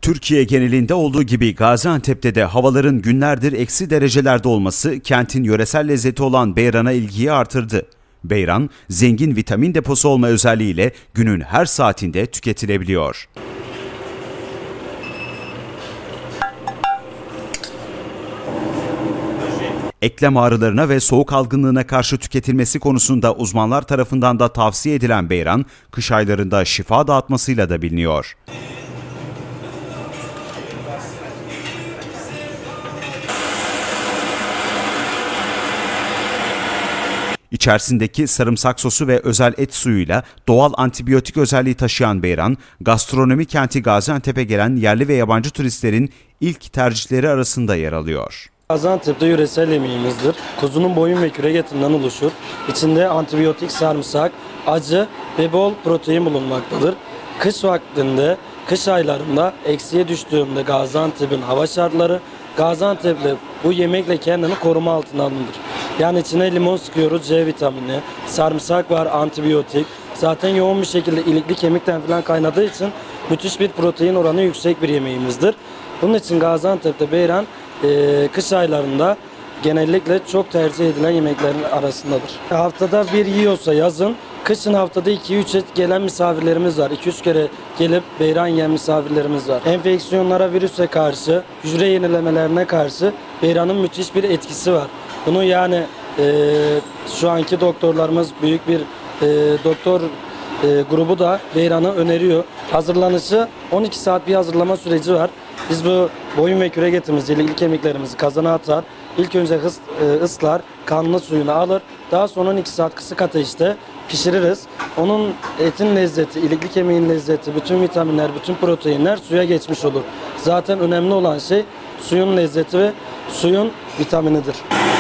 Türkiye genelinde olduğu gibi Gaziantep'te de havaların günlerdir eksi derecelerde olması kentin yöresel lezzeti olan beyran'a ilgiyi artırdı. Beyran, zengin vitamin deposu olma özelliğiyle günün her saatinde tüketilebiliyor. Eklem ağrılarına ve soğuk algınlığına karşı tüketilmesi konusunda uzmanlar tarafından da tavsiye edilen beyran, kış aylarında şifa dağıtmasıyla da biliniyor. İçerisindeki sarımsak sosu ve özel et suyuyla doğal antibiyotik özelliği taşıyan beyran, gastronomi kenti Gaziantep'e gelen yerli ve yabancı turistlerin ilk tercihleri arasında yer alıyor. Gaziantep'te yöresel yemeğimizdir. Kuzunun boyun ve kürek etinden oluşur. İçinde antibiyotik, sarımsak, acı ve bol protein bulunmaktadır. Kış vaktinde, kış aylarında eksiye düştüğünde Gaziantep'in hava şartları, Gaziantep'le bu yemekle kendini koruma altına alınır. Yani içine limon sıkıyoruz, C vitamini, sarımsak var, antibiyotik. Zaten yoğun bir şekilde ilikli kemikten falan kaynadığı için müthiş bir protein oranı yüksek bir yemeğimizdir. Bunun için Gaziantep'te beyran kış aylarında genellikle çok tercih edilen yemeklerin arasındadır. Haftada bir yiyorsa yazın, kışın haftada 2-3 gelen misafirlerimiz var. 2-3 kere gelip beyran yiyen misafirlerimiz var. Enfeksiyonlara, virüse karşı, hücre yenilemelerine karşı beyranın müthiş bir etkisi var. Bunu yani şu anki doktorlarımız büyük bir doktor grubu da beyranı öneriyor. Hazırlanışı 12 saat bir hazırlama süreci var. Biz bu boyun ve kürek etimizi, ilikli kemiklerimizi kazana atar. İlk önce ıslar, kanlı suyunu alır. Daha sonra 12 saat kısık ateşte pişiririz. Onun etin lezzeti, ilikli kemiğin lezzeti, bütün vitaminler, bütün proteinler suya geçmiş olur. Zaten önemli olan şey suyun lezzeti ve suyun vitaminidir.